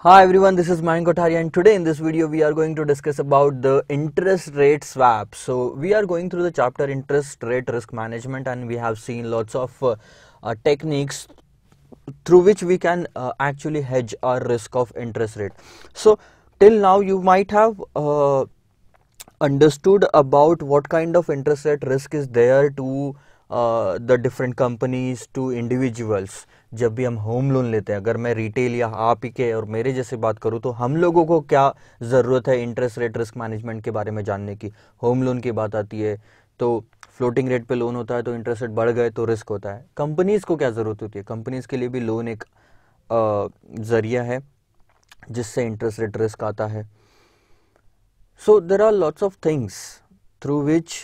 Hi everyone, this is Mayank Kothari and today in this video we are going to discuss about the interest rate swap. So we are going through the chapter interest rate risk management and we have seen lots of techniques through which we can actually hedge our risk of interest rate. So till now you might have understood about what kind of interest rate risk is there to the different companies to individuals. जब भी हम home loan लेते हैं, अगर मैं retail या आप ही के और मेरे जैसे बात करूं तो हम लोगों को क्या ज़रूरत है इंटरेस्ट रेट रिस्क मैनेजमेंट के बारे में जानने की। होम लोन की बात आती है तो फ्लोटिंग रेट पे लोन होता है तो इंटरेस्ट रेट बढ़ गए तो रिस्क होता है। कंपनीज़ को क्या ज़रूरत होती है? कंपनीज़ के लिए भी लोन एक ज़रिया है जिससे इंटरेस्ट रेट रिस्क आता है। So there are lots of things through which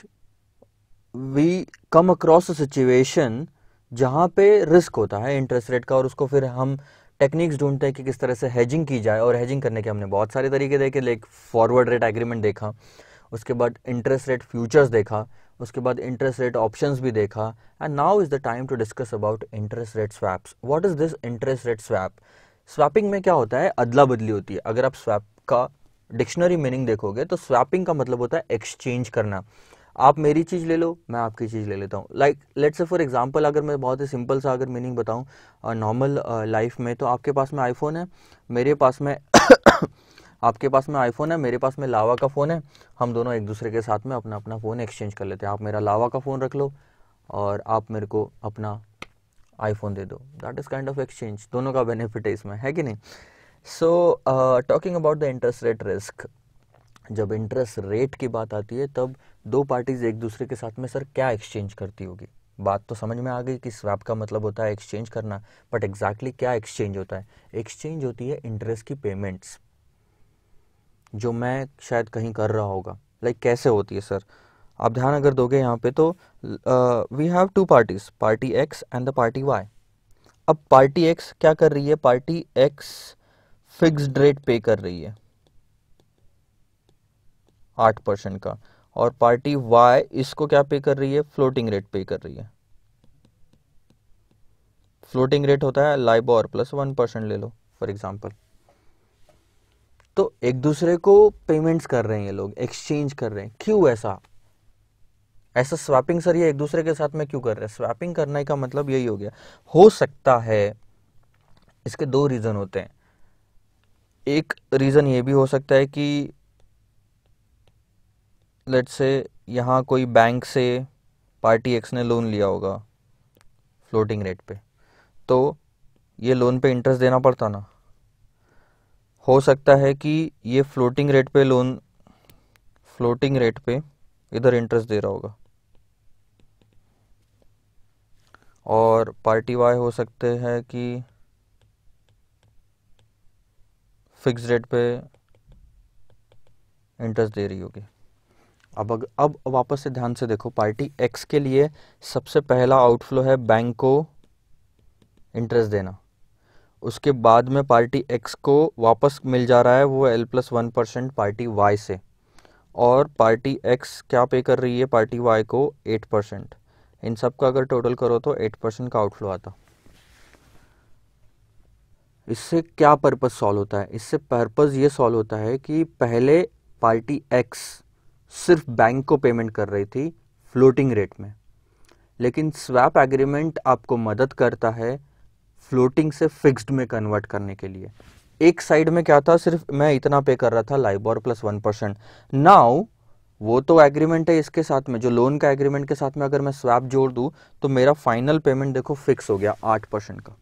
we come across a situation जहाँ पे रिस्क होता है इंटरेस्ट रेट का और उसको फिर हम टेक्निक्स ढूंढते हैं कि किस तरह से हेजिंग की जाए। और हेजिंग करने के हमने बहुत सारे तरीके देखे, लाइक फॉरवर्ड रेट एग्रीमेंट देखा, उसके बाद इंटरेस्ट रेट फ्यूचर्स देखा, उसके बाद इंटरेस्ट रेट ऑप्शंस भी देखा। And now is the time to discuss about interest rate swaps. What is this interest rate swap? Swapping में क्या होता है? अदला बदली होती है। अगर आप स्वैप का डिक्शनरी मीनिंग देखोगे तो स्वैपिंग का मतलब होता है एक्सचेंज करना। आप मेरी चीज़ ले लो, मैं आपकी चीज़ ले लेता हूँ। Like let's say for example, अगर मैं बहुत ही सिंपल सा अगर मीनिंग बताऊँ नॉर्मल लाइफ में, तो आपके पास में आईफोन है, मेरे पास में आपके पास में आईफोन है, मेरे पास में लावा का फ़ोन है। हम दोनों एक दूसरे के साथ में अपना अपना फ़ोन एक्सचेंज कर लेते हैं। आप मेरा लावा का फ़ोन रख लो और आप मेरे को अपना आईफोन दे दो। That is kind of exchange. दोनों का बेनिफिट है इसमें, है कि नहीं? So talking about the interest rate risk, जब इंटरेस्ट रेट की बात आती है तब दो पार्टीज एक दूसरे के साथ में सर क्या एक्सचेंज करती होगी। बात तो समझ में आ गई कि स्वैप का मतलब होता है एक्सचेंज करना, बट एग्जैक्टली क्या एक्सचेंज होता है? एक्सचेंज होती है इंटरेस्ट की पेमेंट्स जो मैं शायद कहीं कर रहा होगा। लाइक कैसे होती है सर? आप ध्यान अगर दोगे यहाँ पे तो we have two parties, party X and the party Y. अब पार्टी एक्स क्या कर रही है? पार्टी एक्स फिक्स्ड रेट पे कर रही है 8% का, और पार्टी वाई इसको क्या पे कर रही है? फ्लोटिंग रेट पे कर रही है। फ्लोटिंग रेट होता है लाइबोर प्लस 1% ले लो फॉर एग्जांपल। तो एक दूसरे को पेमेंट्स कर रहे हैं ये लोग, एक्सचेंज कर रहे हैं। क्यों ऐसा? ऐसा स्वैपिंग सर ये एक दूसरे के साथ में क्यों कर रहे हैं? स्वैपिंग करने का मतलब यही हो गया। हो सकता है इसके दो रीजन होते हैं। एक रीजन ये भी हो सकता है कि लेट्स से यहाँ कोई बैंक से पार्टी एक्स ने लोन लिया होगा फ्लोटिंग रेट पे, तो ये लोन पे इंटरेस्ट देना पड़ता ना। हो सकता है कि ये फ्लोटिंग रेट पे लोन, फ्लोटिंग रेट पे इधर इंटरेस्ट दे रहा होगा, और पार्टी वाई हो सकते हैं कि फिक्स रेट पे इंटरेस्ट दे रही होगी। अब वापस से ध्यान से देखो, पार्टी एक्स के लिए सबसे पहला आउटफ्लो है बैंक को इंटरेस्ट देना। उसके बाद में पार्टी एक्स को वापस मिल जा रहा है वो L+1% पार्टी वाई से, और पार्टी एक्स क्या पे कर रही है पार्टी वाई को? 8%। इन सब का अगर टोटल करो तो 8% का आउटफ्लो आता। इससे क्या पर्पस सॉल्व होता है? इससे पर्पस ये सॉल्व होता है कि पहले पार्टी एक्स सिर्फ बैंक को पेमेंट कर रही थी फ्लोटिंग रेट में, लेकिन स्वैप एग्रीमेंट आपको मदद करता है फ्लोटिंग से फिक्स्ड में कन्वर्ट करने के लिए। एक साइड में क्या था? सिर्फ मैं इतना पे कर रहा था लाइबोर प्लस 1%। नाउ वो तो एग्रीमेंट है इसके साथ में, जो लोन का एग्रीमेंट के साथ में अगर मैं स्वैप जोड़ दूं तो मेरा फाइनल पेमेंट देखो फिक्स हो गया 8% का।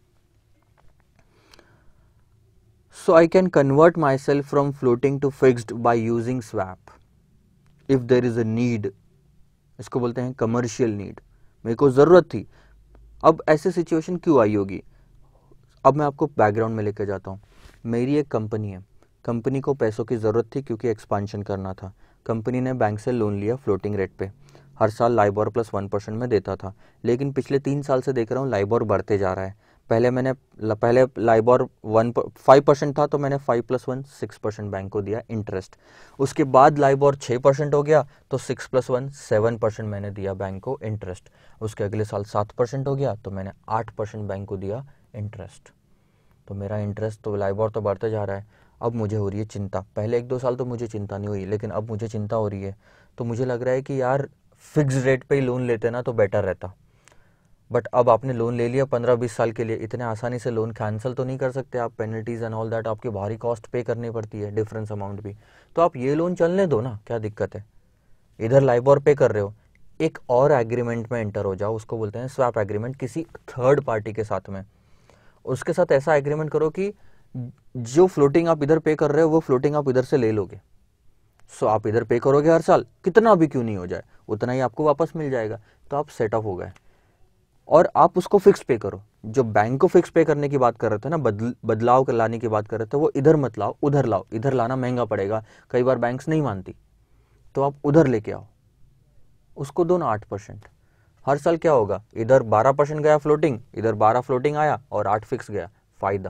So I can convert myself from floating to fixed by using swap if there is a need. इसको बोलते हैं कमर्शियल नीड। मेरे को ज़रूरत थी। अब ऐसे सिचुएशन क्यों आई होगी? अब मैं आपको बैकग्राउंड में लेकर जाता हूँ। मेरी एक कंपनी है, कंपनी को पैसों की ज़रूरत थी क्योंकि एक्सपांशन करना था। कंपनी ने बैंक से लोन लिया फ्लोटिंग रेट पे, हर साल लाइबोर प्लस 1% में देता था। लेकिन पिछले 3 साल से देख रहा हूँ लाइबोर बढ़ते जा रहा है। पहले लाइबोर 5% था तो मैंने 5+1 6% बैंक को दिया इंटरेस्ट। उसके बाद लाइबोर 6% हो गया तो 6+1 7% मैंने दिया बैंक को इंटरेस्ट। उसके अगले साल 7% हो गया तो मैंने 8% बैंक को दिया इंटरेस्ट। तो मेरा इंटरेस्ट तो लाइबोर तो बढ़ते जा रहा है। अब मुझे हो रही है चिंता, पहले 1-2 साल तो मुझे चिंता नहीं हुई, लेकिन अब मुझे चिंता हो रही है। तो मुझे लग रहा है कि यार फिक्स रेट पे ही लोन लेते ना तो बेटर रहता। बट अब आपने लोन ले लिया 15-20 साल के लिए, इतने आसानी से लोन कैंसिल तो नहीं कर सकते आप, पेनल्टीज एंड ऑल दैट, आपकी भारी कॉस्ट पे करनी पड़ती है, डिफरेंस अमाउंट भी। तो आप ये लोन चलने दो ना, क्या दिक्कत है। इधर लाइबोर पे कर रहे हो, एक और एग्रीमेंट में एंटर हो जाओ, उसको बोलते हैं स्वैप एग्रीमेंट, किसी थर्ड पार्टी के साथ में। उसके साथ ऐसा एग्रीमेंट करो कि जो फ्लोटिंग आप इधर पे कर रहे हो वो फ्लोटिंग आप इधर से ले लोगे। सो आप इधर पे करोगे हर साल, कितना भी क्यों नहीं हो जाए, उतना ही आपको वापस मिल जाएगा। तो आप सेट ऑफ हो गए। और आप उसको फिक्स पे करो। जो बैंक को फिक्स पे करने की बात कर रहे थे ना, बदलाव कर लाने की बात कर रहे थे, वो इधर मत लाओ, उधर लाओ। इधर लाना महंगा पड़ेगा, कई बार बैंक्स नहीं मानती, तो आप उधर लेके आओ, उसको दो ना 8%। हर साल क्या होगा, इधर 12% गया फ्लोटिंग, इधर 12 फ्लोटिंग आया और 8 फिक्स गया, फायदा।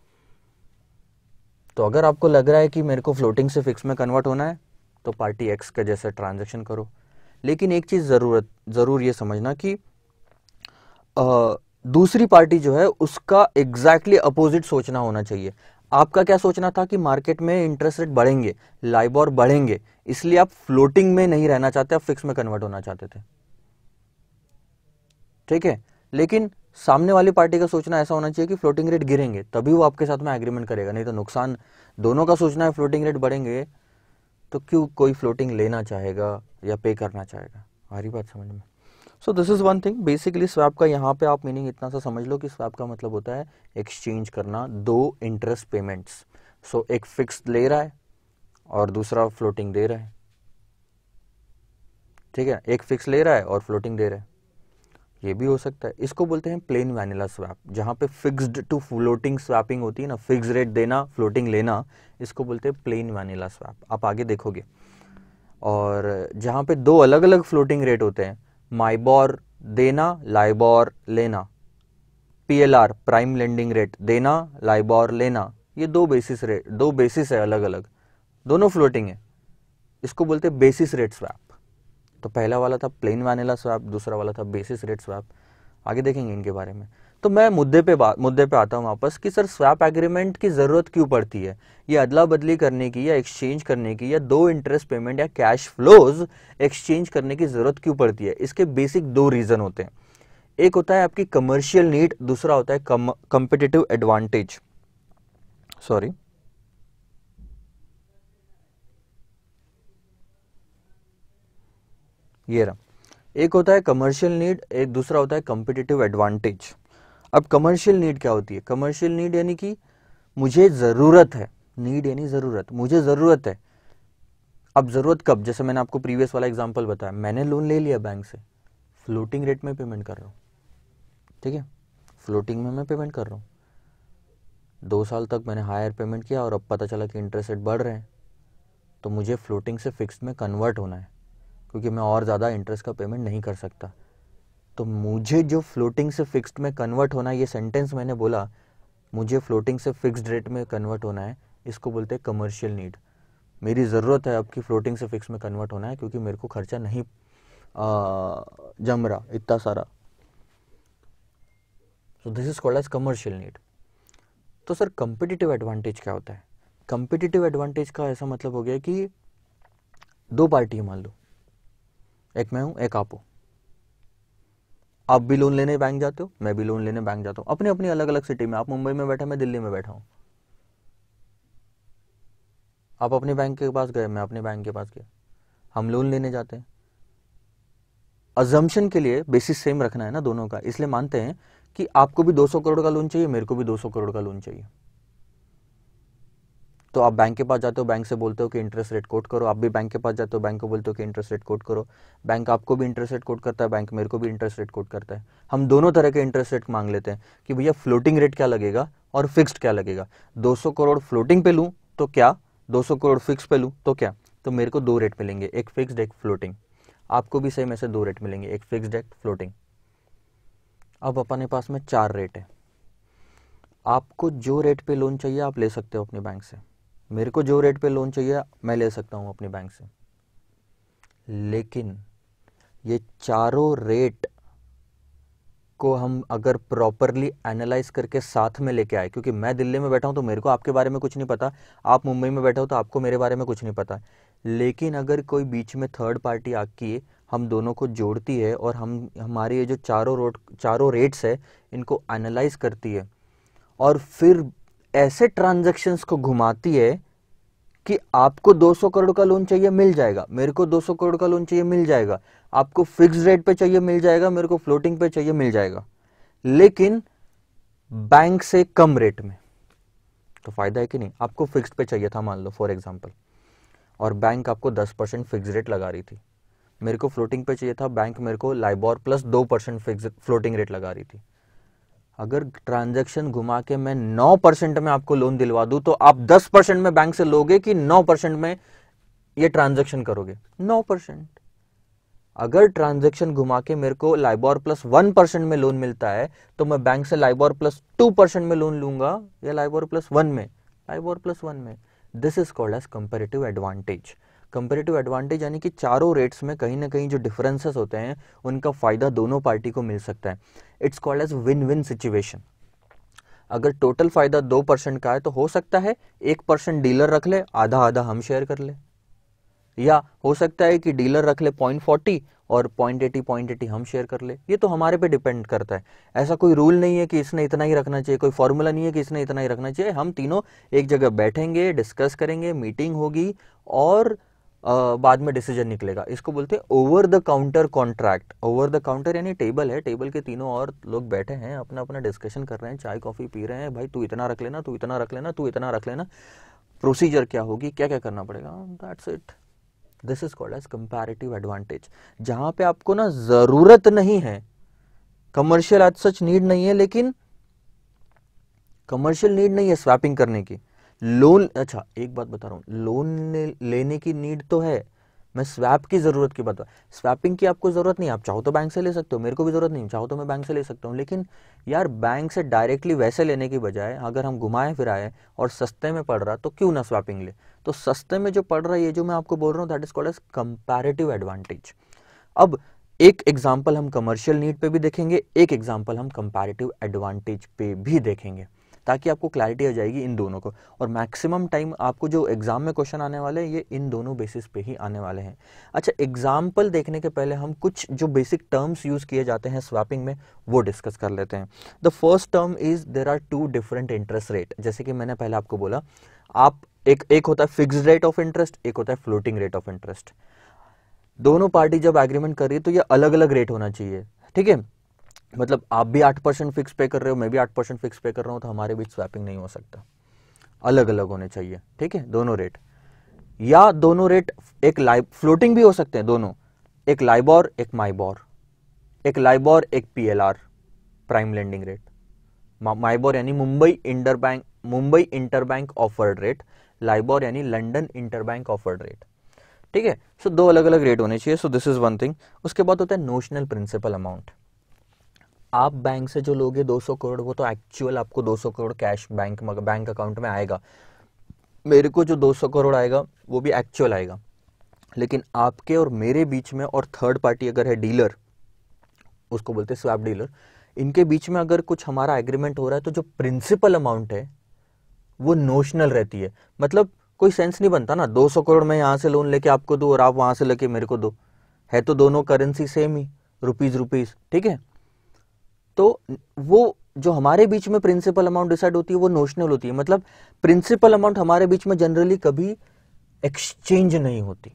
तो अगर आपको लग रहा है कि मेरे को फ्लोटिंग से फिक्स में कन्वर्ट होना है, तो पार्टी एक्स के जैसे ट्रांजेक्शन करो। लेकिन एक चीज जरूर ये समझना कि दूसरी पार्टी जो है उसका एग्जैक्टली अपोजिट सोचना होना चाहिए। आपका क्या सोचना था कि मार्केट में इंटरेस्ट रेट बढ़ेंगे, लाइबोर बढ़ेंगे, इसलिए आप फ्लोटिंग में नहीं रहना चाहते, आप फिक्स में कन्वर्ट होना चाहते थे, ठीक है। लेकिन सामने वाली पार्टी का सोचना ऐसा होना चाहिए कि फ्लोटिंग रेट गिरेंगे तभी वो आपके साथ में एग्रीमेंट करेगा, नहीं तो नुकसान दोनों का सोचना है फ्लोटिंग रेट बढ़ेंगे, तो क्यों कोई फ्लोटिंग लेना चाहेगा या पे करना चाहेगा। हमारी बात समझ में। So this is one thing basically swap का। यहाँ पे आप मीनिंग इतना सा समझ लो कि स्वैप का मतलब होता है एक्सचेंज करना दो इंटरेस्ट पेमेंट्स। सो एक फिक्स ले रहा है और दूसरा फ्लोटिंग दे रहा है, ठीक है। एक फिक्स ले रहा है और फ्लोटिंग दे रहा है, ये भी हो सकता है। इसको बोलते हैं प्लेन वैनिला स्वैप, जहाँ पे फिक्स्ड टू फ्लोटिंग स्वैपिंग होती है ना, फिक्स रेट देना फ्लोटिंग लेना, इसको बोलते हैं प्लेन वैनिला स्वैप। आप आगे देखोगे। और जहाँ पे दो अलग अलग फ्लोटिंग रेट होते हैं, माइबोर देना, लाइबोर लेना, पीएलआर प्राइम लेंडिंग रेट देना, लाइबोर लेना, ये दो बेसिस रेट, दो बेसिस है अलग अलग, दोनों फ्लोटिंग है, इसको बोलते हैं बेसिस रेट स्वैप। तो पहला वाला था प्लेन वैनिला स्वैप, दूसरा वाला था बेसिस रेट स्वैप। आगे देखेंगे इनके बारे में। तो मैं मुद्दे पे आता हूँ वापस कि सर स्वैप एग्रीमेंट की जरूरत क्यों पड़ती है, ये अदला बदली करने की या एक्सचेंज करने की या दो इंटरेस्ट पेमेंट या कैश फ्लोज एक्सचेंज करने की जरूरत क्यों पड़ती है। इसके बेसिक दो रीजन होते हैं। एक होता है आपकी कमर्शियल नीड, दूसरा होता है कम्पिटिटिव एडवांटेज। सॉरी, ये रहा। एक होता है कमर्शियल नीड, एक दूसरा होता है कम्पिटिटिव एडवांटेज। अब कमर्शियल नीड क्या होती है, कमर्शियल नीड यानी कि मुझे जरूरत है, नीड यानी जरूरत, मुझे जरूरत है। अब जरूरत कब, जैसे मैंने आपको प्रीवियस वाला एग्जांपल बताया, मैंने लोन ले लिया बैंक से, फ्लोटिंग रेट में पेमेंट कर रहा हूँ, ठीक है, फ्लोटिंग में मैं पेमेंट कर रहा हूँ। 2 साल तक मैंने हायर पेमेंट किया और अब पता चला कि इंटरेस्ट रेट बढ़ रहे हैं, तो मुझे फ्लोटिंग से फिक्स्ड में कन्वर्ट होना है, क्योंकि मैं और ज़्यादा इंटरेस्ट का पेमेंट नहीं कर सकता। तो मुझे जो फ्लोटिंग से फिक्स्ड में कन्वर्ट होना है, ये सेंटेंस मैंने बोला, मुझे फ्लोटिंग से फिक्स्ड रेट में कन्वर्ट होना है, इसको बोलते हैं कमर्शियल नीड। मेरी ज़रूरत है अब की फ्लोटिंग से फिक्स में कन्वर्ट होना है, क्योंकि मेरे को खर्चा नहीं जम रहा इतना सारा। So this is called as commercial need. तो सर कंपिटिटिव एडवांटेज क्या होता है। कंपिटिटिव एडवांटेज का ऐसा मतलब हो गया कि दो पार्टी है, मान लो एक मैं हूं एक आप हो, आप भी लोन लेने बैंक जाते हो, मैं भी लोन लेने बैंक जाता हूं, अपनी अपनी अलग अलग सिटी में। आप मुंबई में बैठे, मैं दिल्ली में बैठा हूं। आप अपने बैंक के पास गए, मैं अपने बैंक के पास गया, हम लोन लेने जाते हैं। अजम्पशन के लिए बेसिस सेम रखना है ना दोनों का, इसलिए मानते हैं कि आपको भी 200 करोड़ का लोन चाहिए, मेरे को भी 200 करोड़ का लोन चाहिए। तो आप बैंक के पास जाते हो, बैंक से बोलते हो कि इंटरेस्ट रेट कोट करो, आप भी बैंक के पास जाते हो, बैंक को बोलते हो कि इंटरेस्ट रेट कोट करो। बैंक आपको भी इंटरेस्ट रेट कोट करता है, बैंक मेरे को भी इंटरेस्ट रेट कोट करता है। हम दोनों तरह के इंटरेस्ट रेट मांग लेते हैं कि भैया फ्लोटिंग रेट क्या लगेगा और फिक्स्ड क्या लगेगा। 200 करोड़ फ्लोटिंग पे लूँ तो क्या, 200 करोड़ फिक्स पे लूँ तो क्या। तो मेरे को दो रेट मिलेंगे, एक फिक्स्ड एक फ्लोटिंग। आपको भी सेम ऐसे दो रेट मिलेंगे, एक फिक्स्ड एक फ्लोटिंग। अब अपने पास में 4 रेट है। आपको जो रेट पे लोन चाहिए आप ले सकते हो अपने बैंक से, मेरे को जो रेट पे लोन चाहिए मैं ले सकता हूं अपने बैंक से। लेकिन ये चारों रेट को हम अगर प्रॉपरली एनालाइज करके साथ में लेके आए, क्योंकि मैं दिल्ली में बैठा हूँ तो मेरे को आपके बारे में कुछ नहीं पता, आप मुंबई में बैठे हो तो आपको मेरे बारे में कुछ नहीं पता, लेकिन अगर कोई बीच में थर्ड पार्टी आके हम दोनों को जोड़ती है और हम हमारे ये जो चारों रेट्स है इनको एनालाइज करती है और फिर ऐसे ट्रांजैक्शंस को घुमाती है कि आपको 200 करोड़ का लोन चाहिए मिल जाएगा, मेरे को 200 करोड़ का लोन चाहिए मिल जाएगा, आपको फिक्स रेट पे चाहिए मिल जाएगा, मेरे को फ्लोटिंग पे चाहिए मिल जाएगा, लेकिन बैंक से कम रेट में। तो फायदा है कि नहीं? आपको फिक्स्ड पे चाहिए था मान लो फॉर एग्जांपल, और बैंक आपको 10% फिक्स रेट लगा रही थी, मेरे को फ्लोटिंग पे चाहिए था, बैंक मेरे को LIBOR plus 2% fix floating rate लगा रही थी। अगर ट्रांजैक्शन घुमा के मैं 9% में आपको लोन दिलवा दूं तो आप 10% में बैंक से लोगे कि 9% में ये ट्रांजैक्शन करोगे? 9%। अगर ट्रांजैक्शन घुमा के मेरे को लाइबोर प्लस 1% में लोन मिलता है तो मैं बैंक से लाइबोर प्लस 2% में लोन लूंगा या लाइबोर प्लस 1 में? लाइबोर प्लस 1 में। This is called as comparative advantage. Comparative advantage यानी कि चारों रेट्स में कहीं ना कहीं जो डिफरेंसेस होते हैं उनका फायदा दोनों पार्टी को मिल सकता है। It's called as win win situation. अगर टोटल फायदा 2% का है तो हो सकता है 1% डीलर रख ले, आधा आधा हम शेयर कर ले, या हो सकता है कि डीलर रख ले 0.40 और 0.80 हम शेयर कर ले। ये तो हमारे पे डिपेंड करता है। ऐसा कोई रूल नहीं है कि इसने इतना ही रखना चाहिए, कोई फॉर्मूला नहीं है कि इसने इतना ही रखना चाहिए। हम तीनों एक जगह बैठेंगे, डिस्कस करेंगे, मीटिंग होगी और बाद में डिसीजन निकलेगा। इसको बोलते हैं over the counter contract. Over the counter यानी टेबल है, टेबल के तीनों और लोग बैठे हैं, अपना अपना डिस्कशन कर रहे हैं, चाय कॉफी पी रहे हैं, भाई तू इतना रख लेना, तू इतना रख लेना, तू इतना रख लेना, प्रोसीजर क्या होगी, क्या क्या करना पड़ेगा, that's it. This is called as comparative advantage. जहां पे आपको ना जरूरत नहीं है, कमर्शियल एज सच नीड नहीं है, लेकिन कमर्शियल नीड नहीं है स्वैपिंग करने की। लोन, अच्छा एक बात बता रहा हूं, लोन लेने की नीड तो है, मैं स्वैप की जरूरत की बात, स्वैपिंग की आपको जरूरत नहीं, आप चाहो तो बैंक से ले सकते हो, मेरे को भी जरूरत नहीं, चाहो तो मैं बैंक से ले सकता हूँ। लेकिन यार बैंक से डायरेक्टली वैसे लेने की बजाय अगर हम घुमाए फिराए और सस्ते में पड़ रहा तो क्यों ना स्वैपिंग ले। तो सस्ते में जो पड़ रहा है, ये जो मैं आपको बोल रहा हूँ, that is called as comparative advantage. अब एक एग्जाम्पल हम कमर्शियल नीड पे भी देखेंगे, एक एग्जाम्पल हम कंपैरेटिव एडवांटेज पे भी देखेंगे, ताकि आपको क्लैरिटी आ जाएगी इन दोनों को। और मैक्सिमम टाइम आपको जो एग्जाम में क्वेश्चन आने वाले हैं ये इन दोनों बेसिस पे ही आने वाले हैं। अच्छा, एग्जाम्पल देखने के पहले हम कुछ जो बेसिक टर्म्स यूज किए जाते हैं स्वैपिंग में वो डिस्कस कर लेते हैं। The first term is there are two different interest rate. जैसे कि मैंने पहले आपको बोला, आप एक होता है फिक्स्ड रेट ऑफ इंटरेस्ट, एक होता है फ्लोटिंग रेट ऑफ इंटरेस्ट। दोनों पार्टी जब एग्रीमेंट कर रही है तो ये अलग अलग रेट होना चाहिए, ठीक है। मतलब आप भी 8% फिक्स पे कर रहे हो, मैं भी 8% फिक्स पे कर रहा हूं, तो हमारे बीच स्वैपिंग नहीं हो सकता, अलग अलग होने चाहिए, ठीक है दोनों रेट। या दोनों रेट एक फ्लोटिंग भी हो सकते हैं दोनों, एक लाइबोर एक माइबोर, एक लाइबोर एक PLR prime lending rate. MIBOR यानी Mumbai interbank offered rate, LIBOR यानी लंदन इंटरबैंक ऑफर्ड रेट, ठीक है। सो दो अलग अलग रेट होने चाहिए। So this is one thing. उसके बाद होता है नोशनल प्रिंसिपल अमाउंट। आप बैंक से जो लोगे 200 करोड़, वो तो एक्चुअल आपको 200 करोड़ कैश बैंक अकाउंट में आएगा। मेरे को जो 200 करोड़ आएगा वो भी एक्चुअल आएगा, लेकिन आपके और मेरे बीच में और थर्ड पार्टी अगर है डीलर, उसको बोलते हैं स्वैप डीलर, इनके बीच में अगर कुछ हमारा एग्रीमेंट हो रहा है तो जो प्रिंसिपल अमाउंट है वो नोशनल रहती है। मतलब कोई सेंस नहीं बनता ना 200 करोड़ में यहां से लोन लेके आपको दो और आप वहां से लेके मेरे को दो, है तो दोनों करेंसी सेम ही, रुपीज, ठीक है। तो वो जो हमारे बीच में प्रिंसिपल अमाउंट डिसाइड होती है वो नोशनल होती है। मतलब प्रिंसिपल अमाउंट हमारे बीच में जनरली कभी एक्सचेंज नहीं होती,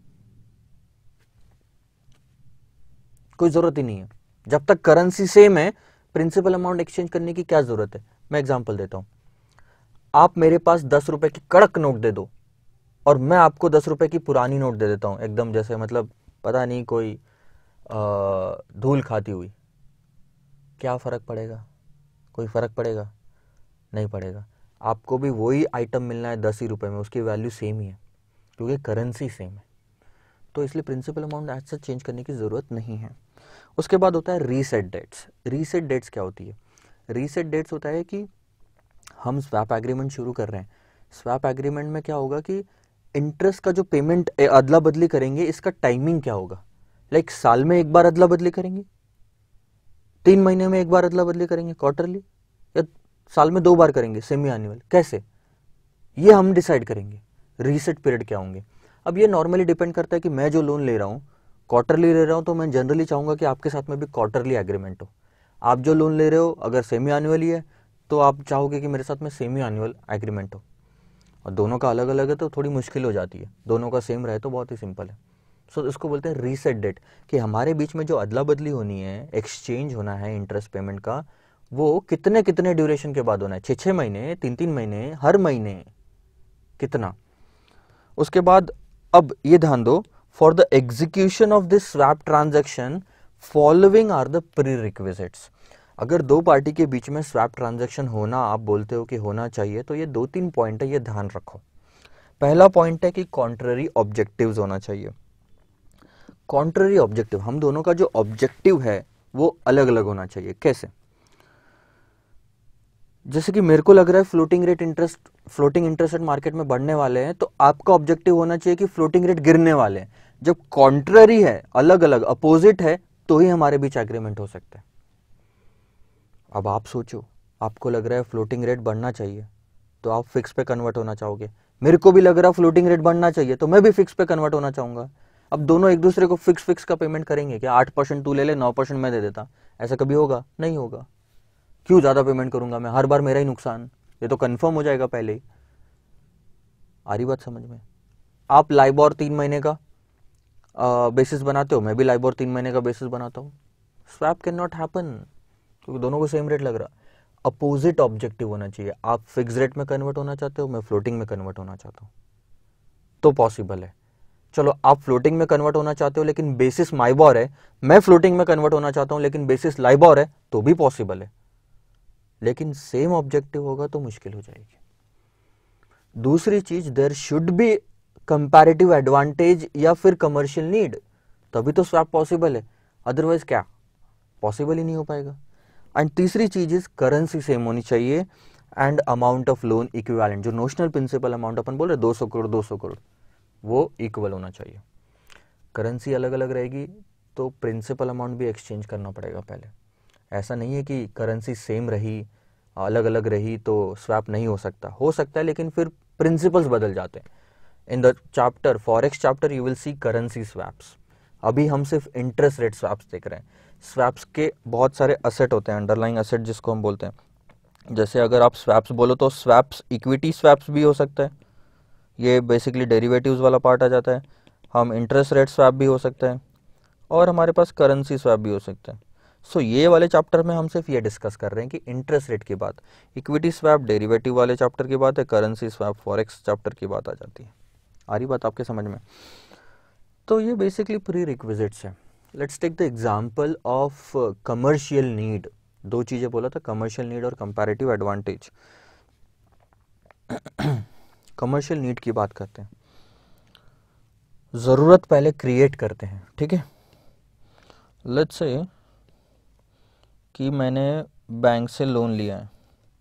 कोई जरूरत ही नहीं है। जब तक करेंसी सेम है, प्रिंसिपल अमाउंट एक्सचेंज करने की क्या जरूरत है। मैं एग्जांपल देता हूं, आप मेरे पास 10 रुपए की कड़क नोट दे दो और मैं आपको 10 रुपए की पुरानी नोट दे देता हूं, एकदम जैसे मतलब पता नहीं कोई धूल खाती हुई, क्या फर्क पड़ेगा? कोई फर्क पड़ेगा? नहीं पड़ेगा। आपको भी वही आइटम मिलना है 10 ही रुपए में, उसकी वैल्यू सेम ही है क्योंकि करेंसी सेम है। तो इसलिए प्रिंसिपल अमाउंट ऐसा चेंज करने की जरूरत नहीं है। उसके बाद होता है रीसेट डेट्स। रीसेट डेट्स क्या होती है? रीसेट डेट्स होता है कि हम स्वैप एग्रीमेंट शुरू कर रहे हैं, स्वैप एग्रीमेंट में क्या होगा कि इंटरेस्ट का जो पेमेंट अदला बदली करेंगे, इसका टाइमिंग क्या होगा। लाइक साल में एक बार अदला बदली करेंगे, 3 महीने में एक बार अदला बदली करेंगे क्वार्टरली, या साल में 2 बार करेंगे सेमी एनुअल, कैसे, ये हम डिसाइड करेंगे। रीसेट पीरियड क्या होंगे। अब ये नॉर्मली डिपेंड करता है कि मैं जो लोन ले रहा हूँ क्वार्टरली ले रहा हूँ, तो मैं जनरली चाहूंगा कि आपके साथ में भी क्वार्टरली एग्रीमेंट हो। आप जो लोन ले रहे हो अगर सेमी एनुअली है तो आप चाहोगे कि मेरे साथ में सेमी एनुअल एग्रीमेंट हो, और दोनों का अलग अलग है तो थोड़ी मुश्किल हो जाती है, दोनों का सेम रहे तो बहुत ही सिंपल है। सो इसको बोलते हैं रीसेट डेट, कि हमारे बीच में जो अदला बदली होनी है, एक्सचेंज होना है इंटरेस्ट पेमेंट का, वो कितने कितने ड्यूरेशन के बाद होना है, 6 महीने, 3 महीने, हर महीने कितना। उसके बाद अब ये ध्यान दो, for the execution of this swap transaction following are the prerequisites. अगर दो पार्टी के बीच में स्वैप ट्रांजैक्शन होना आप बोलते हो कि होना चाहिए, तो ये 2-3 पॉइंट है, ये ध्यान रखो। पहला पॉइंट है कि कॉन्ट्ररी ऑब्जेक्टिव्स होना चाहिए। कॉन्ट्ररी ऑब्जेक्टिव, हम दोनों का जो ऑब्जेक्टिव है वो अलग अलग होना चाहिए। कैसे? जैसे कि मेरे को लग रहा है फ्लोटिंग इंटरेस्ट रेट मार्केट में बढ़ने वाले हैं, तो आपका ऑब्जेक्टिव होना चाहिए कि फ्लोटिंग रेट गिरने वाले हैं। जब कॉन्ट्ररी है, अलग अलग अपोजिट है, तो ही हमारे बीच एग्रीमेंट हो सकता है। अब आप सोचो, आपको लग रहा है फ्लोटिंग रेट बढ़ना चाहिए तो आप फिक्स पे कन्वर्ट होना चाहोगे, मेरे को भी लग रहा है फ्लोटिंग रेट बढ़ना चाहिए तो मैं भी फिक्स पे कन्वर्ट होना चाहूंगा। अब दोनों एक दूसरे को फिक्स का पेमेंट करेंगे क्या? 8% तू ले ले, 9% मैं दे देता, ऐसा कभी होगा? नहीं होगा। क्यों ज्यादा पेमेंट करूंगा मैं, हर बार मेरा ही नुकसान, ये तो कंफर्म हो जाएगा पहले ही। आ रही बात समझ में? आप लाइबोर 3 महीने का बेसिस बनाते हो, मैं भी लाइबोर 3 महीने का बेसिस बनाता हूँ। स्वैप कैन नॉट हैपन, क्योंकि दोनों को सेम रेट लग रहा। अपोजिट ऑब्जेक्टिव होना चाहिए, आप फिक्स रेट में कन्वर्ट होना चाहते हो, मैं फ्लोटिंग में कन्वर्ट होना चाहता हूँ, तो पॉसिबल है। चलो आप फ्लोटिंग में कन्वर्ट होना चाहते हो लेकिन बेसिस माइबोर है, मैं फ्लोटिंग में कन्वर्ट होना चाहता हूँ लेकिन बेसिस लाइबोर है, तो भी पॉसिबल है। लेकिन सेम ऑब्जेक्टिव होगा तो मुश्किल हो जाएगी। दूसरी चीज, there should be comparative advantage या फिर कमर्शियल नीड, तभी तो स्वैप पॉसिबल है, अदरवाइज क्या पॉसिबल ही नहीं हो पाएगा। एंड तीसरी चीज इज करेंसी सेम होनी चाहिए and amount of loan equivalent, जो नोशनल प्रिंसिपल अमाउंट अपन बोल रहे 200 करोड़ 200 करोड़, वो इक्वल होना चाहिए। करेंसी अलग अलग रहेगी तो प्रिंसिपल अमाउंट भी एक्सचेंज करना पड़ेगा पहले। ऐसा नहीं है कि करेंसी सेम रही अलग अलग रही तो स्वैप नहीं हो सकता है, लेकिन फिर प्रिंसिपल्स बदल जाते हैं। In the chapter forex chapter you will see currency swaps. अभी हम सिर्फ इंटरेस्ट रेट स्वैप्स देख रहे हैं। स्वैप्स के बहुत सारे असेट होते हैं, अंडरलाइंग असेट जिसको हम बोलते हैं। जैसे अगर आप स्वैप्स बोलो तो स्वैप्स इक्विटी स्वैप्स भी हो सकता है, ये बेसिकली डेरिवेटिव्स वाला पार्ट आ जाता है। हम इंटरेस्ट रेट स्वैप भी हो सकता है, और हमारे पास करेंसी स्वैप भी हो सकता है। सो ये वाले चैप्टर में हम सिर्फ ये डिस्कस कर रहे हैं कि इंटरेस्ट रेट की बात, इक्विटी स्वैप डेरिवेटिव वाले चैप्टर की बात है, करेंसी स्वैप फॉरेक्स चैप्टर की बात आ जाती है। आ रही बात आपके समझ में? तो ये बेसिकली प्री रिक्विजिट्स है। Let's take the example of commercial need. दो चीजें बोला था, कमर्शियल नीड और कंपैरेटिव एडवांटेज। कमर्शियल नीड की बात करते हैं। जरूरत पहले क्रिएट करते हैं, ठीक है। लेट्स से कि मैंने बैंक से लोन लिया है,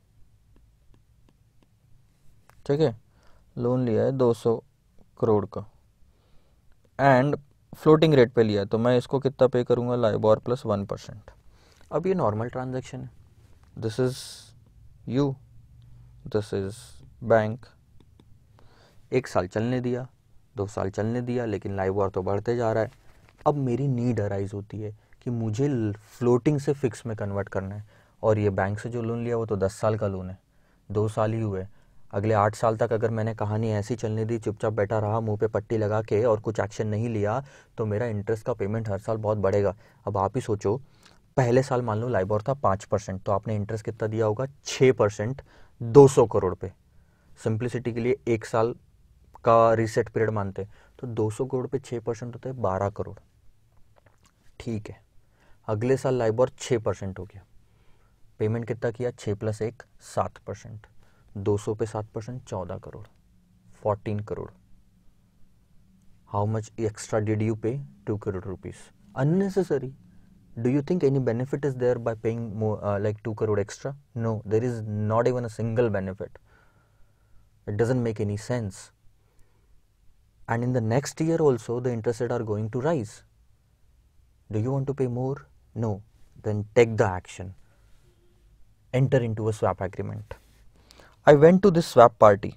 ठीक है, लोन लिया है 200 करोड़ का, एंड फ्लोटिंग रेट पे लिया है, तो मैं इसको कितना पे करूंगा, लाइबोर प्लस 1%। अब ये नॉर्मल ट्रांजैक्शन है, this is you, this is bank. 1 साल चलने दिया, 2 साल चलने दिया, लेकिन लाइबोर तो बढ़ते जा रहा है। अब मेरी नीड अराइज होती है कि मुझे फ्लोटिंग से फिक्स में कन्वर्ट करना है, और ये बैंक से जो लोन लिया वो तो 10 साल का लोन है, 2 साल ही हुए। अगले 8 साल तक अगर मैंने कहानी ऐसी चलने दी, चुपचाप बैठा रहा मुंह पे पट्टी लगा के और कुछ एक्शन नहीं लिया, तो मेरा इंटरेस्ट का पेमेंट हर साल बहुत बढ़ेगा। अब आप ही सोचो, पहले साल मान लो लाइबोर था 5%, तो आपने इंटरेस्ट कितना दिया होगा, 6%, 200 करोड़ पे। सिंप्लिसिटी के लिए 1 साल का रीसेट पीरियड मानते हैं, तो 200 करोड़ पे 6% होता है 12 करोड़। ठीक है, अगले साल लाइबोर 6% हो गया, पेमेंट कितना किया, 6 + 1 7%, 200 पे 7% 14 crore, 14 crore. How much extra did you pay, 2 crore rupees unnecessary. Do you think any benefit is there by paying more, like 2 crore extra? No, there is not even a single benefit. It doesn't make any sense. And in the next year also, the interest rates are going to rise. Do you want to pay more? No. then take the action. Enter into a swap agreement. I went to this swap party.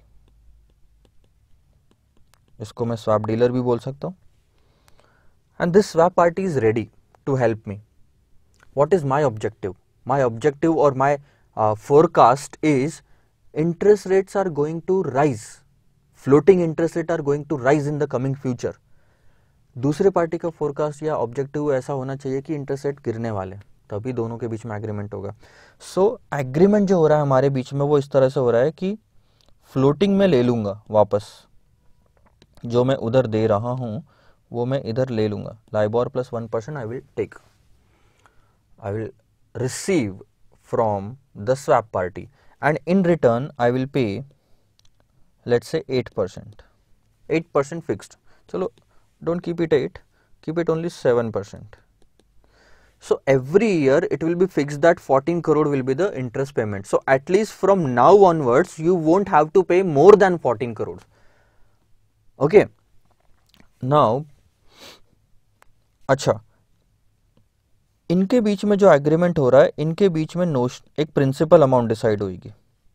इसको मैं swap dealer भी बोल सकता हूँ. And this swap party is ready to help me. What is my objective? My objective or my forecast is interest rates are going to rise. Floating interest rate are going to rise in the coming future. दूसरे party का forecast या objective ऐसा होना चाहिए कि interest rate गिरने वाले, तभी दोनों के बीच में एग्रीमेंट होगा. सो एग्रीमेंट जो हो रहा है हमारे बीच में वो इस तरह से हो रहा है कि फ्लोटिंग में ले लूंगा वापस, जो मैं उधर दे रहा हूं वो मैं इधर ले लूंगा. LIBOR plus 1% I will take, I will receive from the swap party and in return I will pay let's say 8% fixed. चलो don't keep it 8, keep it only 7%. So every year it will be fixed that 14 crore will be the interest payment. So at least from now onwards you won't have to pay more than 14 crores. Okay. Now, अच्छा, इनके बीच में जो agreement हो रहा है, इनके बीच में एक प्रिंसिपल अमाउंट डिसाइड होगी.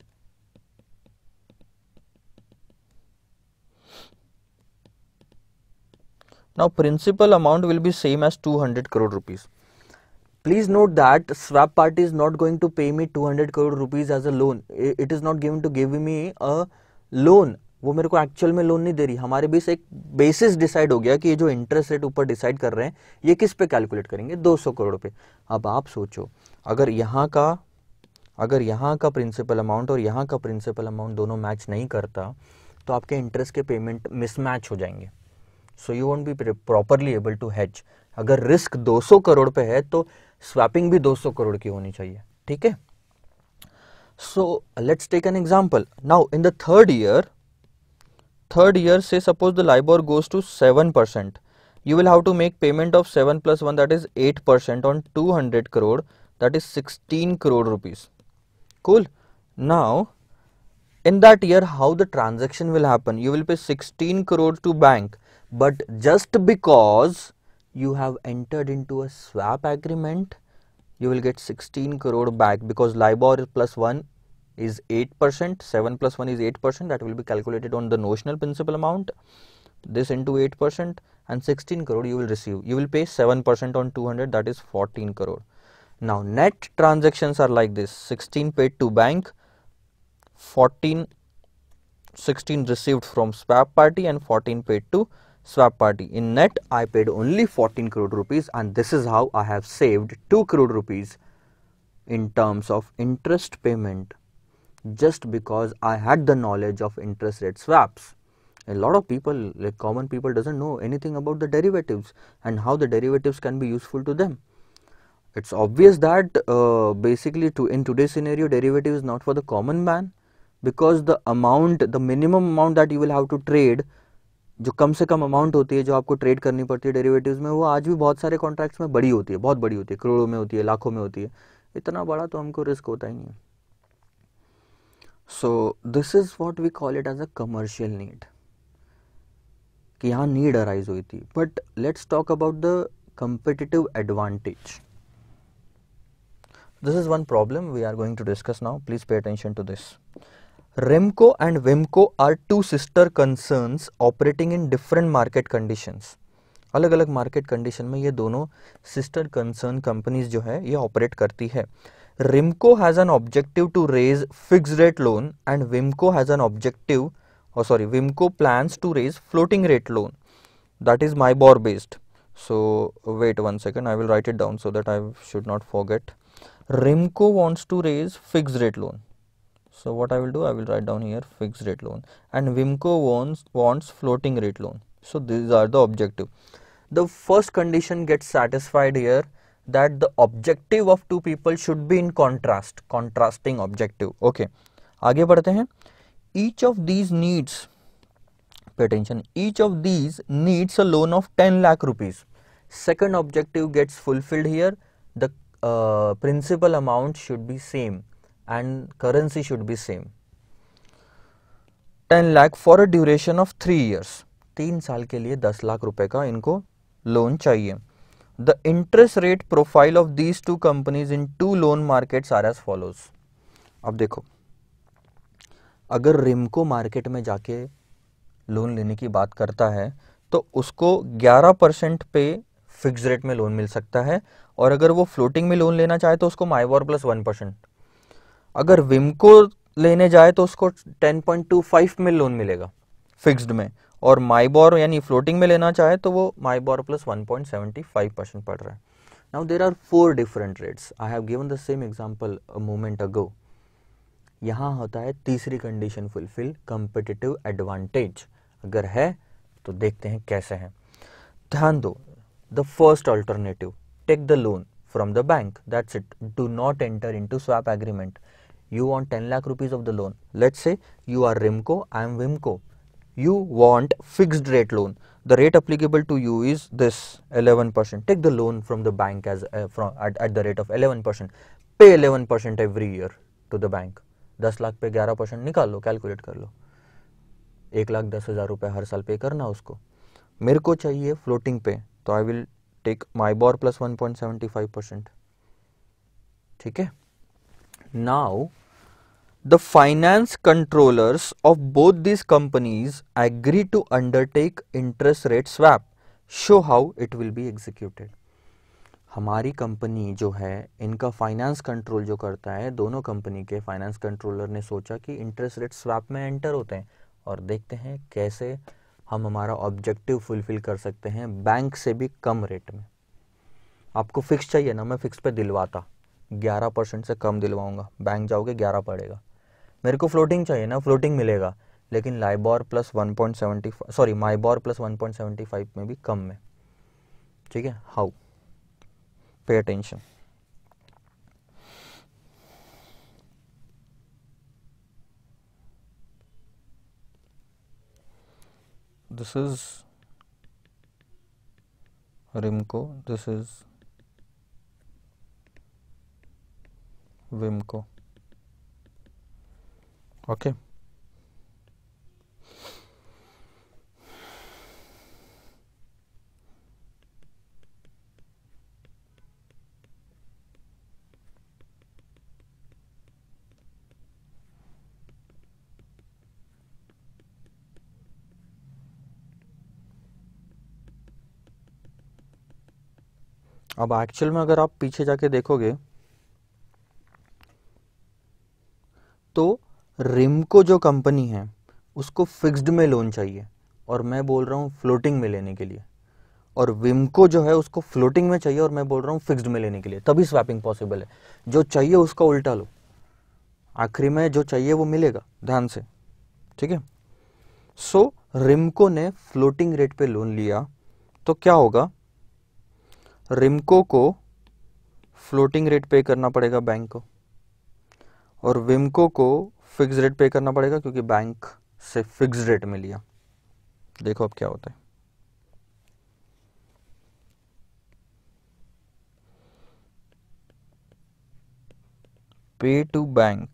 Now principal amount will be same as 200 crore rupees. Please note that swap party is not going to pay me 200 crore rupees as a loan. It is not given to give me a loan. वो मेरे को actual में loan नहीं दे रही. हमारे बीच एक basis decide हो गया कि ये जो इंटरेस्ट रेट ऊपर डिसाइड कर रहे हैं ये किस पे कैलकुलेट करेंगे, 200 करोड़ पे. अब आप सोचो, अगर यहाँ का प्रिंसिपल अमाउंट और यहाँ का प्रिंसिपल अमाउंट दोनों मैच नहीं करता तो आपके इंटरेस्ट के पेमेंट मिसमैच हो जाएंगे. So you won't be properly able to hedge. अगर रिस्क 200 करोड़ पे है तो स्वैपिंग भी 200 करोड़ की होनी चाहिए. ठीक है. So let's take an example. Now in the third year say suppose the LIBOR goes to 7%. You will have to make payment of 7 plus 1, that is 8% on 200 crore, that is 16 crore rupees. Cool. Now in that year how the transaction will happen? You will pay 16 crore to bank. But just because you have entered into a swap agreement, you will get 16 crore back, because LIBOR plus 1 is 8%, 7 plus 1 is 8%, that will be calculated on the notional principal amount, this into 8%, and 16 crore you will receive. You will pay 7% on 200, that is 14 crore. Now net transactions are like this: 16 paid to bank, 16 received from swap party and 14 paid to swap party. In net I paid only 14 crore rupees, and this is how I have saved 2 crore rupees in terms of interest payment, just because I had the knowledge of interest rate swaps. A lot of people, like common people, doesn't know anything about the derivatives and how the derivatives can be useful to them. It's obvious that basically in today's scenario derivative is not for the common man, because the minimum amount that you will have to trade, जो कम से कम amount होती है जो आपको trade करनी पड़ती है derivatives में, वो आज भी बहुत सारे कॉन्ट्रैक्ट्स में बड़ी होती है, बहुत बड़ी होती है, करोड़ों में होती है, लाखों में होती है. इतना बड़ा तो हमको रिस्क होता ही नहीं. So this is what we call it as a commercial need, कि यहाँ नीड अराइज हुई थी. But let's talk about the competitive advantage. This is one problem we are going to discuss now. Please pay attention to this. REMCO and WIMCO are two sister concerns operating in different market conditions. अलग अलग market condition में ये दोनों sister concern companies जो है ये operate करती है. REMCO has an objective to raise fixed rate loan and WIMCO has an objective, WIMCO plans to raise floating rate loan, that is MIBOR based. So wait one second, I will write it down so that I should not forget. REMCO wants to raise fixed rate loan. So what I will do, I will write down here fixed rate loan, and WIMCO wants floating rate loan. So these are the objective. The first condition gets satisfied here, that the objective of two people should be in contrasting objective. Okay, आगे बढ़ते हैं. Each of these needs, pay attention, each of these needs a loan of 10 lakh rupees. Second objective gets fulfilled here. The principal amount should be same and currency should be same. 10 lakh for a duration of 3 years. 3 साल के लिए 10 लाख रुपए का इनको loan चाहिए. The interest rate profile of these two companies in two loan markets are as follows. अब देखो, अगर रिमको मार्केट में जाके लोन लेने की बात करता है तो उसको 11% पे फिक्स रेट में लोन मिल सकता है, और अगर वो फ्लोटिंग में लोन लेना चाहे तो उसको माइबोर प्लस 1%। अगर विमको लेने जाए तो उसको 10.25 में लोन मिलेगा फिक्स्ड में, और माइबोर यानी फ्लोटिंग में लेना चाहे तो वो माइबोर प्लस 1.75% पड़ रहा है। Now there are 4 different rates. I have given the same example a moment ago. यहाँ होता है तीसरी कंडीशन फुलफिल, कंपिटिटिव एडवांटेज। अगर है तो देखते हैं कैसे है। ध्यान दो, the first alternative, take the loan from the bank, that's it. Do not enter into swap agreement. You want 10 lakh rupees of the loan. Let's say you are Rimco, I am Vimco. You want fixed rate loan. The rate applicable to you is this 11%. Take the loan from the bank as at the rate of 11%. Pay 11% every year to the bank. 10 lakh पे 11% निकाल लो, calculate कर लो। 1,10,000 रुपये हर साल पे करना उसको। मेरे को चाहिए फ्लोटिंग पे, तो I will take MIBOR plus 1.75%। ठीक है। Now the finance controllers of both this companies agree to undertake interest rate swap. Show how it will be executed. हमारी कंपनी जो है, इनका फाइनेंस कंट्रोल जो करता है, दोनों कंपनी के फाइनेंस कंट्रोलर ने सोचा कि इंटरेस्ट रेट स्वैप में एंटर होते हैं और देखते हैं कैसे हम हमारा ऑब्जेक्टिव फुलफिल कर सकते हैं बैंक से भी कम रेट में। आपको फिक्स चाहिए ना, मैं फिक्स पे दिलवाता, 11% से कम दिलवाऊंगा, बैंक जाओगे 11 पड़ेगा। मेरे को फ्लोटिंग चाहिए ना, फ्लोटिंग मिलेगा, लेकिन LIBOR plus 1.75, sorry MIBOR plus 1.75 में भी कम में। ठीक है, how, pay attention. This is Rimco, this is Vimco. Okay. अब एक्चुअल में अगर आप पीछे जाके देखोगे तो रिमको जो कंपनी है उसको फिक्स्ड में लोन चाहिए, और मैं बोल रहा हूँ फ्लोटिंग में लेने के लिए, और विमको जो है उसको फ्लोटिंग में चाहिए और मैं बोल रहा हूँ फिक्स्ड में लेने के लिए। तभी स्वैपिंग पॉसिबल है। जो चाहिए उसका उल्टा लो, आखिरी में जो चाहिए वो मिलेगा, ध्यान से। ठीक है। सो रिमको ने फ्लोटिंग रेट पे लोन लिया तो क्या होगा, रिमको को फ्लोटिंग रेट पे करना पड़ेगा बैंक को, और विमको को फिक्स रेट पे करना पड़ेगा क्योंकि बैंक से फिक्स रेट में लिया। देखो अब क्या होता है। पे टू बैंक,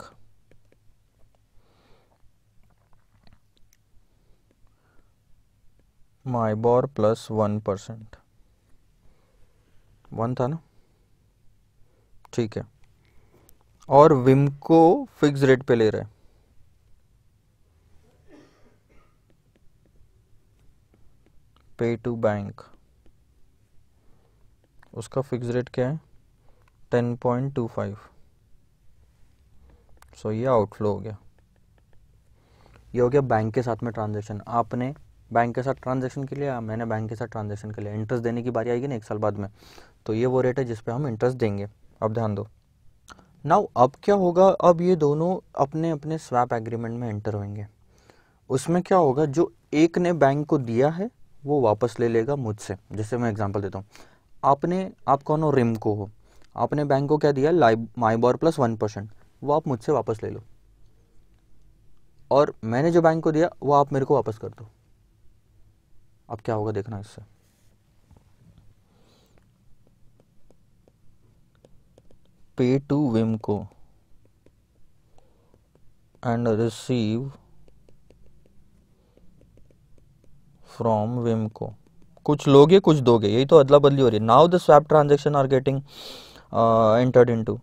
माइबोर प्लस 1%, 1 था ना, ठीक है। और विमको फिक्स रेट पे ले रहे हैं, पे टू बैंक, उसका फिक्स रेट क्या है 10.25। सो ये आउटफ्लो हो गया। ये हो गया बैंक के साथ में ट्रांजेक्शन। आपने बैंक के साथ ट्रांजेक्शन के लिए, मैंने बैंक के साथ ट्रांजेक्शन के लिए, इंटरेस्ट देने की बारी आएगी ना 1 साल बाद में, तो ये वो रेट है जिस पे हम इंटरेस्ट देंगे। अब ध्यान दो। नाउ अब क्या होगा, अब ये दोनों अपने अपने स्वैप एग्रीमेंट में एंटर होंगे। उसमें क्या होगा, जो एक ने बैंक को दिया है वो वापस ले लेगा मुझसे। जैसे मैं एग्जांपल देता हूँ, आप कौन हो, रिमको हो, आपने बैंक को क्या दिया, माइबोर प्लस 1%, वो आप मुझसे वापस ले लो, और मैंने जो बैंक को दिया वो आप मेरे को वापस कर दो। अब क्या होगा देखना इससे। Pay to Vimco and receive from Vimco, कुछ लोगे कुछ दोगे, यही तो अदला बदली हो रही है. Now the swap transaction are getting entered into.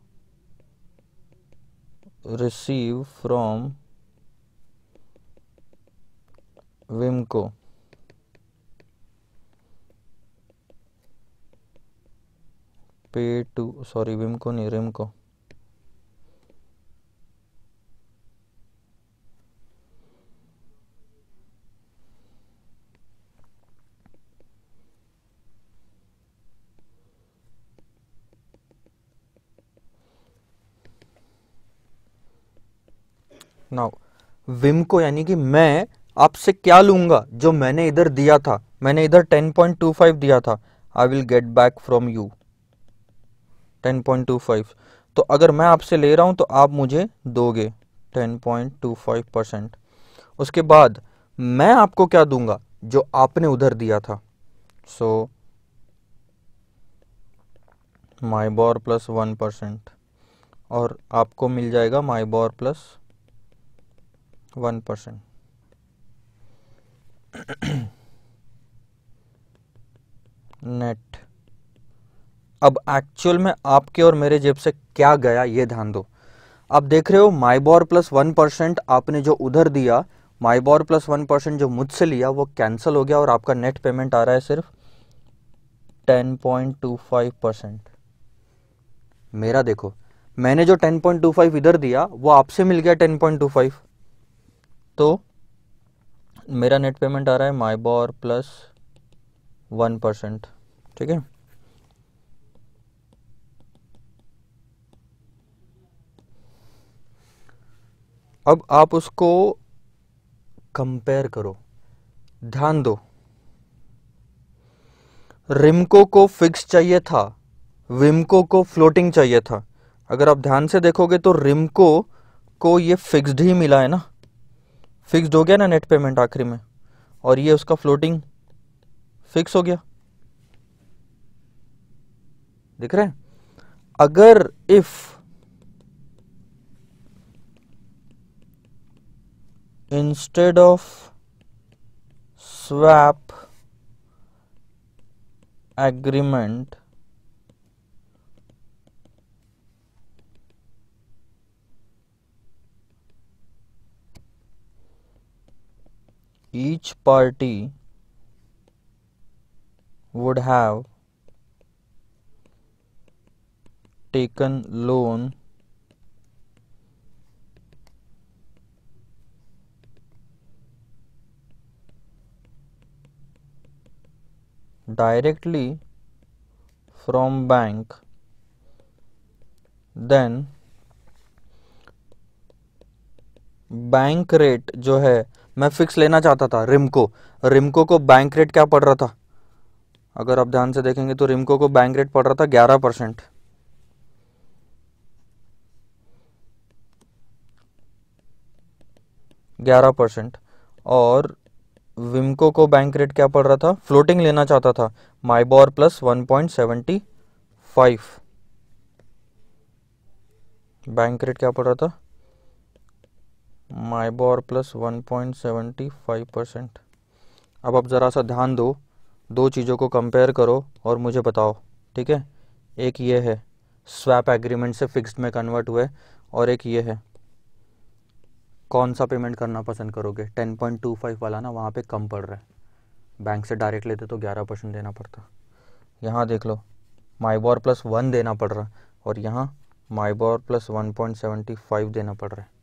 Receive from Vimco pay to, sorry Vimco नहीं, रिमको. नाउ विमको यानी कि मैं आपसे क्या लूंगा, जो मैंने इधर दिया था, मैंने इधर 10.25 दिया था, I will get back from you 10.25. तो अगर मैं आपसे ले रहा हूं तो आप मुझे दोगे 10.25%. उसके बाद मैं आपको क्या दूंगा, जो आपने उधर दिया था. सो माइबोर प्लस 1%, और आपको मिल जाएगा माइबोर प्लस 1%. नेट. अब एक्चुअल में आपके और मेरे जेब से क्या गया ये ध्यान दो. आप देख रहे हो माइबोर प्लस 1% आपने जो उधर दिया, माइबोर प्लस 1% जो मुझसे लिया वो कैंसिल हो गया, और आपका नेट पेमेंट आ रहा है सिर्फ 10.25%. मेरा देखो, मैंने जो 10.25 इधर दिया वो आपसे मिल गया 10.25, तो मेरा नेट पेमेंट आ रहा है माइबोर प्लस 1%. ठीक है. अब आप उसको कंपेयर करो, ध्यान दो. रिमको को फिक्स चाहिए था, विमको को फ्लोटिंग चाहिए था. अगर आप ध्यान से देखोगे तो रिमको को ये फिक्स्ड ही मिला है ना, फिक्स्ड हो गया ना नेट पेमेंट आखिरी में, और ये उसका फ्लोटिंग फिक्स हो गया. दिख रहा है. अगर if instead of swap agreement each party would have taken loan directly from bank, then bank rate जो है, मैं फिक्स लेना चाहता था रिमको, रिमको को बैंक रेट क्या पड़ रहा था, अगर आप ध्यान से देखेंगे तो रिमको को बैंक रेट पड़ रहा था 11%. 11%. और विमको को बैंक रेट क्या पड़ रहा था, फ्लोटिंग लेना चाहता था, माइबोर प्लस 1.75. बैंक रेट क्या पड़ रहा था, माइबोर प्लस 1.75%. अब आप ज़रा सा ध्यान दो, दो चीज़ों को कंपेयर करो और मुझे बताओ. ठीक है. एक ये है स्वैप एग्रीमेंट से फिक्स्ड में कन्वर्ट हुए, और एक ये है. कौन सा पेमेंट करना पसंद करोगे. 10.25 वाला ना, वहाँ पे कम पड़ रहा है, बैंक से डायरेक्ट लेते तो 11% देना पड़ता. यहाँ देख लो माइबोर प्लस 1 देना पड़ रहा है, और यहाँ माइबोर प्लस 1.75 देना पड़ रहा है.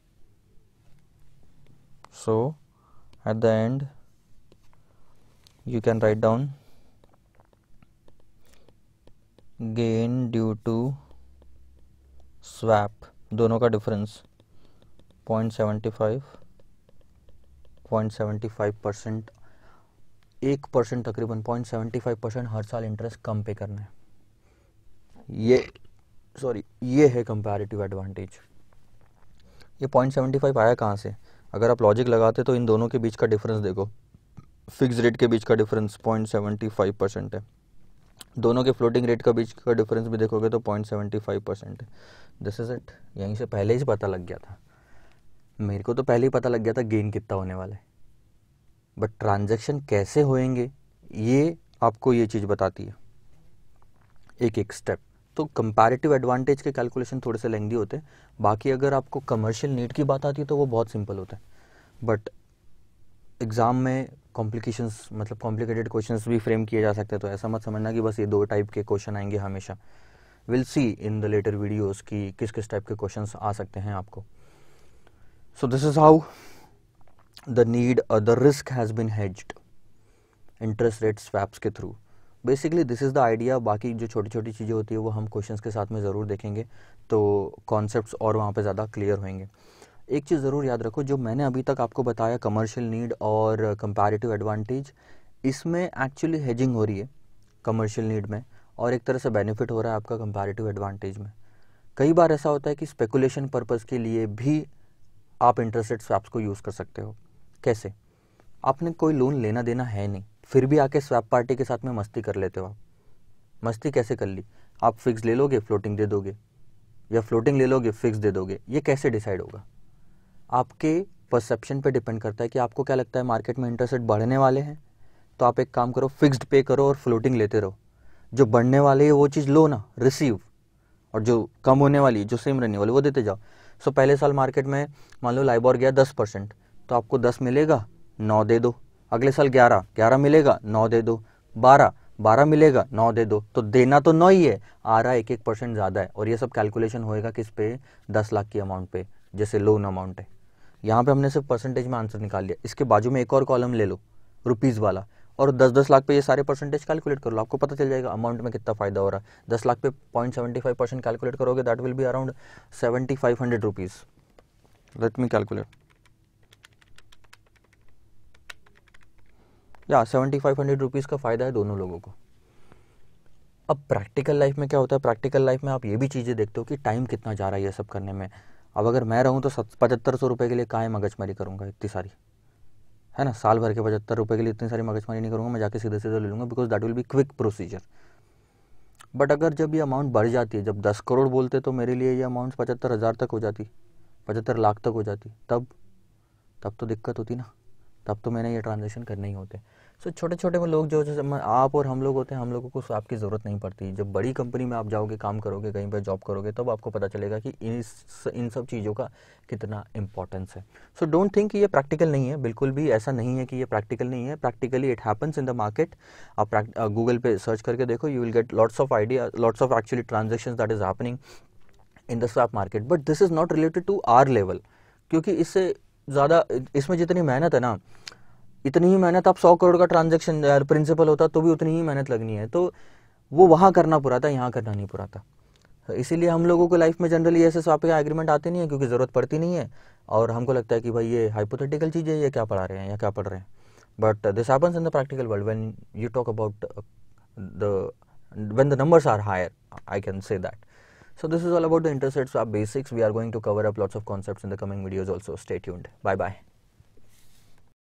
So at the end you can write down gain due to swap, दोनों का डिफरेंस 0.75, 0.75%, 1% तकरीबन 0.75% हर साल इंटरेस्ट कम पे करना है. ये है कंपैरेटिव एडवांटेज. ये 0.75 आया कहाँ से, अगर आप लॉजिक लगाते तो इन दोनों के बीच का डिफरेंस देखो, फिक्स रेट के बीच का डिफरेंस 0.75% है, दोनों के फ्लोटिंग रेट का बीच का डिफरेंस भी देखोगे तो 0.75% है. This is it. यहीं से पहले ही पता लग गया था, मेरे को तो पहले ही पता लग गया था गेन कितना होने वाला है, बट ट्रांजैक्शन कैसे होएंगे ये आपको ये चीज़ बताती है एक एक स्टेप। तो कंपैरेटिव एडवांटेज के कैलकुलेशन थोड़े से लेंदी होते हैं। बाकी अगर आपको कमर्शियल नीड की बात आती है तो वो बहुत सिंपल होता है। बट एग्ज़ाम में कॉम्प्लिकेशंस मतलब कॉम्प्लिकेटेड क्वेश्चंस भी फ्रेम किए जा सकते हैं, तो ऐसा मत समझना कि बस ये 2 टाइप के क्वेश्चन आएंगे हमेशा। Will see in the later videos कि किस किस टाइप के क्वेश्चंस आ सकते हैं आपको। So this is how the need the risk has been hedged interest rate swaps के थ्रू। Basically this is the idea. बाकी जो छोटी छोटी चीज़ें होती है वो हम क्वेश्चंस के साथ में ज़रूर देखेंगे, तो कॉन्सेप्ट्स और वहाँ पे ज़्यादा क्लियर होंगे। एक चीज़ ज़रूर याद रखो, जो मैंने अभी तक आपको बताया कमर्शियल नीड और कंपैरेटिव एडवांटेज, इसमें एक्चुअली हेजिंग हो रही है कमर्शियल नीड में, और एक तरह से बेनिफिट हो रहा है आपका कंपैरेटिव एडवांटेज में। कई बार ऐसा होता है कि स्पेकुलेशन पर्पज़ के लिए भी आप इंटरेस्ट रेट स्वैप्स को यूज़ कर सकते हो। कैसे? आपने कोई लोन लेना देना है नहीं, फिर भी आके स्वैप पार्टी के साथ में मस्ती कर लेते हो आप। मस्ती कैसे कर ली? आप फिक्स ले लोगे, फ्लोटिंग दे दोगे, या फ्लोटिंग ले लोगे, फिक्स दे दोगे। ये कैसे डिसाइड होगा? आपके परसेप्शन पे डिपेंड करता है कि आपको क्या लगता है मार्केट में इंटरेस्ट रेट बढ़ने वाले हैं, तो आप एक काम करो, फिक्स्ड पे करो और फ्लोटिंग लेते रहो। जो बढ़ने वाले है वो चीज़ लो ना, रिसीव, और जो कम होने वाली, जो सेम रहने वाली, वो देते जाओ। सो पहले साल मार्केट में मान लो लाइबॉर गया 10%, तो आपको 10 मिलेगा, 9 दे दो। अगले साल 11 मिलेगा, 9 दे दो। 12 मिलेगा, 9 दे दो। तो देना तो 9 ही है, आ रहा है 1% ज़्यादा है। और ये सब कैलकुलेशन होएगा किस पे? 10 लाख की अमाउंट पे, जैसे लोन अमाउंट है। यहाँ पे हमने सिर्फ परसेंटेज में आंसर निकाल लिया। इसके बाजू में एक और कॉलम ले लो रुपीज़ वाला, और 10-10 लाख पे ये सारे परसेंटेज कैलकुलेट कर लो, आपको पता चल जाएगा अमाउंट में कितना फ़ायदा हो रहा है। 10 लाख पे 0.75% कैलकुलेट करोगे, that will be around 7500 rupees. Let me calculate. या 7500 रुपीज़ का फ़ायदा है दोनों लोगों को। अब प्रैक्टिकल लाइफ में क्या होता है? प्रैक्टिकल लाइफ में आप ये भी चीज़ें देखते हो कि टाइम कितना जा रहा है ये सब करने में। अब अगर मैं रहूँ तो 7500 रुपये के लिए काहे मगजमारी करूँगा इतनी सारी, है ना? साल भर के 75 रुपये के लिए इतनी सारी मगजमारी नहीं करूँगा, मैं जाके सीधे सीधे ले लूँगा, because that will be quick procedure. But अगर जब ये अमाउंट बढ़ जाती है, जब 10 करोड़ बोलते तो मेरे लिए ये अमाउंट 75,000 तक हो जाती, 75 लाख तक हो जाती, तब तो दिक्कत होती ना, तब तो मैंने ये ट्रांजेक्शन करने ही होते। सो छोटे छोटे में लोग जो जैसे आप और हम लोग होते हैं, हम लोगों को स्वैप की ज़रूरत नहीं पड़ती। जब बड़ी कंपनी में आप जाओगे, काम करोगे, कहीं पर जॉब करोगे, तब आपको पता चलेगा कि इन सब चीज़ों का कितना इंपॉर्टेंस है। सो डोंट थिंक कि ये प्रैक्टिकल नहीं है, बिल्कुल भी ऐसा नहीं है कि ये प्रैक्टिकल नहीं है। Practically it happens in the market. आप गूगल पे सर्च करके देखो, you will get lots of idea, lots of actually transactions that is happening in the swap market. But this is not related to our level, क्योंकि इससे ज़्यादा, इसमें जितनी मेहनत है ना, इतनी ही मेहनत आप 100 करोड़ का ट्रांजेक्शन प्रिंसिपल होता तो भी उतनी ही मेहनत लगनी है। तो वो वहाँ करना पूरा था, यहाँ करना नहीं पूरा था। तो इसीलिए हम लोगों को लाइफ में जनरली ऐसे स्वैप के एग्रीमेंट आते नहीं है, क्योंकि ज़रूरत पड़ती नहीं है, और हमको लगता है कि भाई ये हाइपोथेटिकल चीज़ है, ये क्या पढ़ा रहे हैं या क्या पढ़ रहे हैं। But this happens in the practical world when you talk about the when the numbers are higher, I can say that. So this is all about the interest rate swap basics. We are going to cover up lots of concepts in the coming videos also. Stay tuned. Bye bye.